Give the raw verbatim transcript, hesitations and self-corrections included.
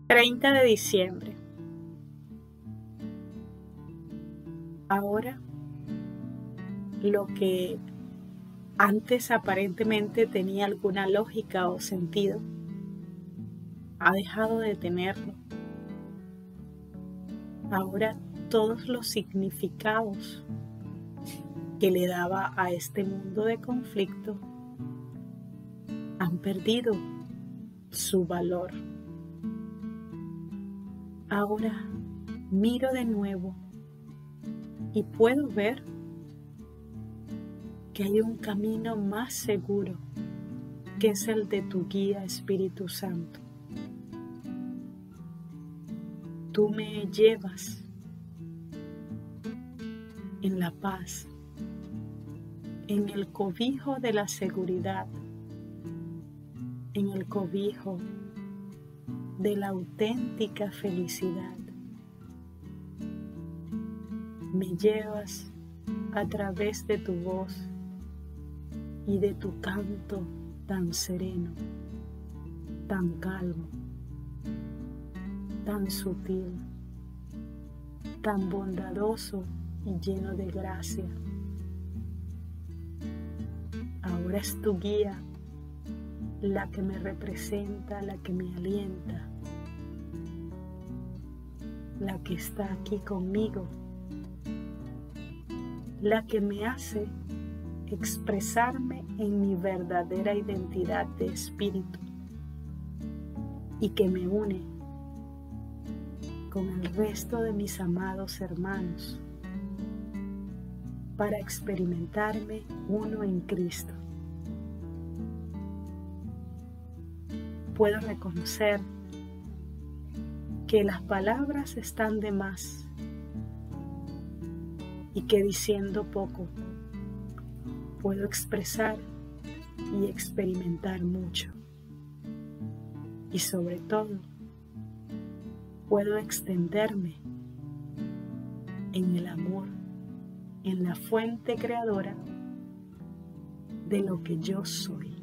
treinta de diciembre. Ahora, lo que antes aparentemente tenía alguna lógica o sentido, ha dejado de tenerlo. Ahora todos los significados que le daba a este mundo de conflicto han perdido su valor. Ahora miro de nuevo y puedo ver que hay un camino más seguro, que es el de tu guía Espíritu Santo. Tú me llevas en la paz, en el cobijo de la seguridad, en el cobijo de la auténtica felicidad. Me llevas a través de tu voz y de tu canto tan sereno, tan calmo, tan sutil, tan bondadoso y lleno de gracia. Ahora es tu guía la que me representa, la que me alienta, la que está aquí conmigo, la que me hace expresarme en mi verdadera identidad de espíritu y que me une con el resto de mis amados hermanos para experimentarme uno en Cristo. Puedo reconocer que las palabras están de más y que diciendo poco puedo expresar y experimentar mucho. Y sobre todo, puedo extenderme en el amor, en la fuente creadora de lo que yo soy.